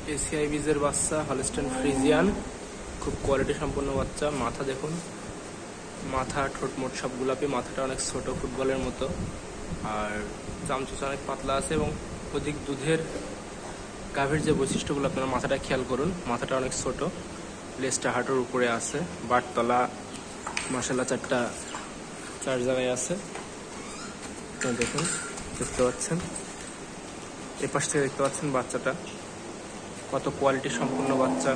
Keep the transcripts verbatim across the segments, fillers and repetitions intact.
ACI বীজের বাচ্চা Holstein Friesian, খুব কোয়ালিটি সম্পন্ন বাচ্চা। মাথা দেখুন, মাথা ঠোঁটমোট সব গোলাপি, মাথাটা অনেক ছোট ফুটবলের মতো, আর চামচুচ অনেক পাতলা আছে এবং অধিক দুধের গাভীর যে বৈশিষ্ট্যগুলো আপনারা মাথাটা খেয়াল করুন। মাথাটা অনেক ছোট, লেজটা হাঁটুর উপরে আছে, বাটতলা মাশাআল্লাহ চারটা চার জায়গায় আছে। দেখুন, দেখতে পাচ্ছেন, এপাশ থেকে দেখতে পাচ্ছেন বাচ্চাটা কত কোয়ালিটি সম্পন্ন বাচ্চা।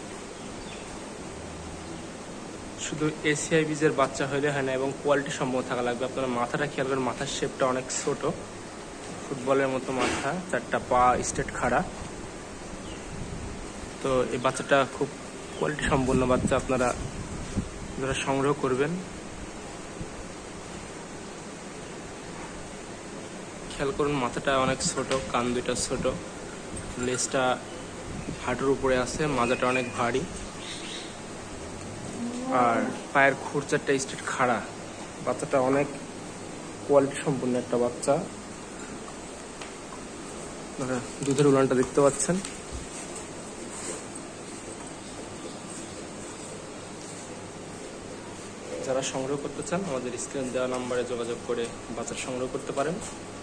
শুধু এসিআই বীজের বাচ্চা হইলে হয় না, এবং কোয়ালিটি সম্পন্ন থাকা লাগবে। আপনারা মাথাটা খেয়াল করেন, মাথার শেপটা অনেক ছোট, ফুটবলের মতো মাথা, চারটা পা স্ট্রেট খাড়া। তো এই বাচ্চাটা খুব কোয়ালিটি সম্পন্ন বাচ্চা, আপনারা যারা সংগ্রহ করবেন খেয়াল করুন। মাথাটা অনেক ছোট, কান দুইটা ছোট, লেজটা হাঁটুর উপরে আছে, মাজাটা অনেক ভারী, আর পায়ের খুর চারটা স্ট্রেট খাড়া। বাচ্চাটা অনেক কোয়ালিটি সম্পন্ন একটা বাচ্চা। দুধের উলানটা দেখতে পাচ্ছেন। যারা সংগ্রহ করতে চান আমাদের স্ক্রিনে দেওয়া নাম্বারে যোগাযোগ করে বাচ্চা সংগ্রহ করতে পারেন।